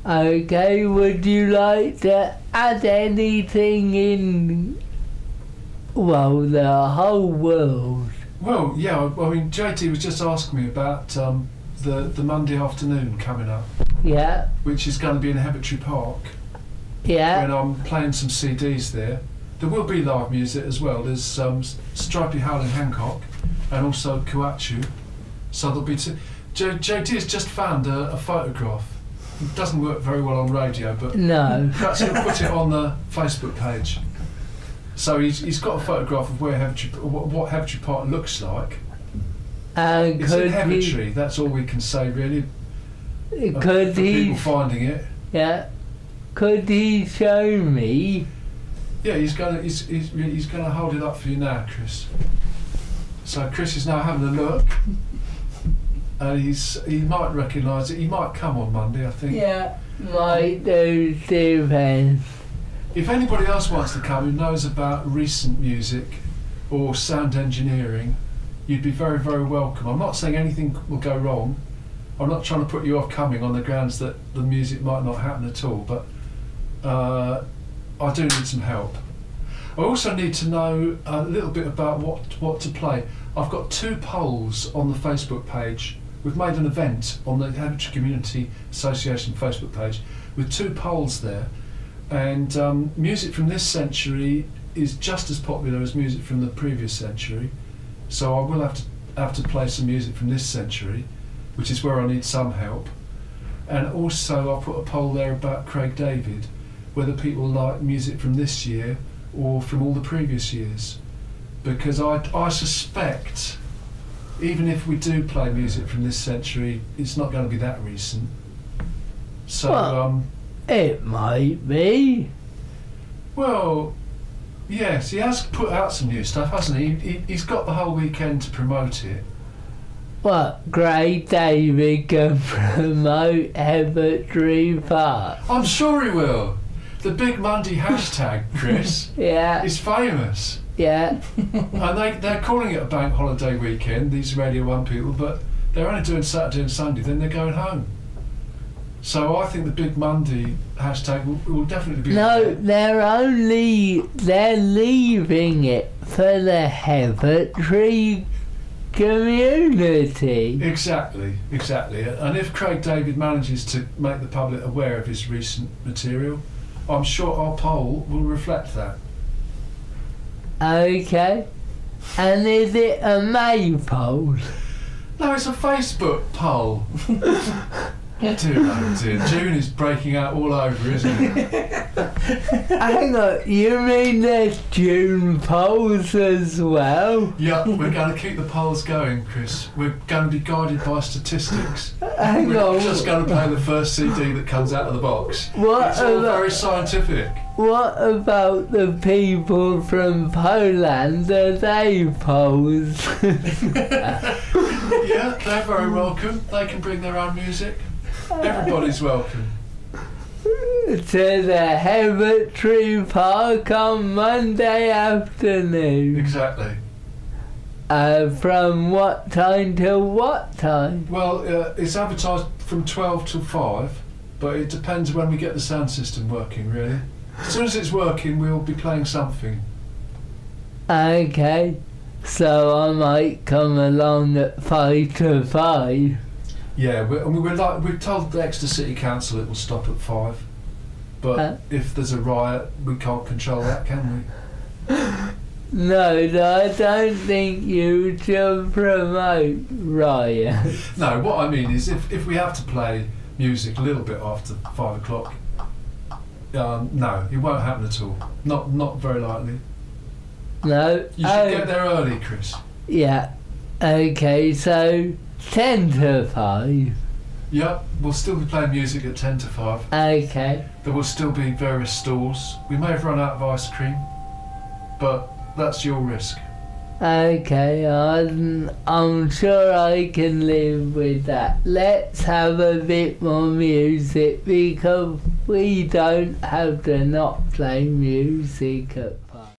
Okay, would you like to add anything in, well, the whole world? Well, yeah, I mean, JT was just asking me about the Monday afternoon coming up. Yeah. Which is going to be in Heavitree Park. Yeah. When I'm playing some CDs there. There will be live music as well. There's Stripey Howling Hancock and also Kuachu. So there'll be JT has just found a photograph. It doesn't work very well on radio, but no. perhaps he'll put it on the Facebook page. So he's got a photograph of where what Heavitree Park looks like. It's in Heavitree. That's all we can say, really. Could for people finding it. Yeah. Could he show me? Yeah, he's gonna hold it up for you now, Chris. So Chris is now having a look. And he might recognise it. He might come on Monday, I think. Yeah, might do, depends. If anybody else wants to come who knows about recent music or sound engineering, you'd be very, very welcome. I'm not saying anything will go wrong. I'm not trying to put you off coming on the grounds that the music might not happen at all, but I do need some help. I also need to know a little bit about what to play. I've got 2 polls on the Facebook page. We've made an event on the Heavitree Community Association Facebook page with 2 polls there, and music from this century is just as popular as music from the previous century, so I will have to play some music from this century, which is where I need some help. And also I'll put a poll there about Craig David, whether people like music from this year or from all the previous years, because I suspect even if we do play music from this century, it's not going to be that recent. So, well, it might be. Well, yes, he has put out some new stuff, hasn't he? He's got the whole weekend to promote it. What, Craig David can promote Heavitree Park? I'm sure he will. The Big Monday hashtag, Chris, yeah, is famous. Yeah. And they're calling it a bank holiday weekend, these Radio 1 people, but they're only doing Saturday and Sunday, then they're going home. So I think the Big Monday hashtag will definitely be... No, they're leaving it for the Heavitree community. Exactly. And if Craig David manages to make the public aware of his recent material, I'm sure our poll will reflect that. Okay. And is it a May poll? No, it's a Facebook poll. Dear, oh dear, June is breaking out all over, isn't it? Hang on, you mean there's June polls as well? Yeah, we're going to keep the polls going, Chris. We're going to be guided by statistics. Hang on. We're just going to play the first CD that comes out of the box. It's all very scientific. What about the people from Poland? Are they polls? Yeah, they're very welcome. They can bring their own music. Everybody's welcome. To the Heavitree Park on Monday afternoon. Exactly. From what time till what time? Well, it's advertised from 12 till 5, but it depends when we get the sound system working, really. As soon as it's working, we'll be playing something. Okay. So I might come along at 5 to 5. Yeah, we've told the Exeter City Council it will stop at 5, but if there's a riot, we can't control that, can we? No, I don't think you should promote riots. No, what I mean is if we have to play music a little bit after 5 o'clock, no, it won't happen at all. Not very likely. No. You should get there early, Chris. Yeah. Okay, so 10 to 5. Yep, we'll still be playing music at 10 to 5. Okay. There will still be various stalls. We may have run out of ice cream, but that's your risk. Okay, I'm sure I can live with that. Let's have a bit more music because we don't have to not play music at